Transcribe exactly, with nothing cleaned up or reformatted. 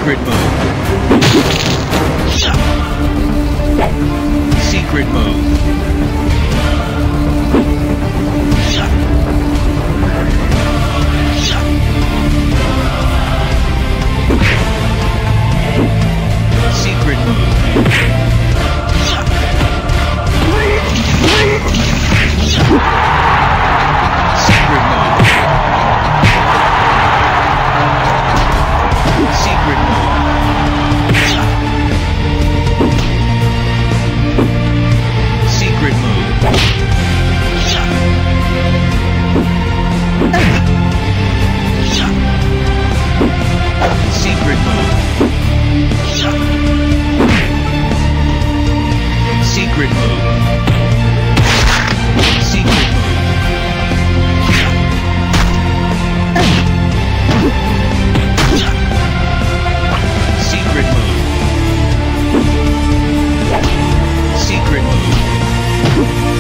Secret move. Secret move. Secret move. Secret move. Secret move. Secret move. Secret move. Secret move. Secret move. Secret move. Secret move.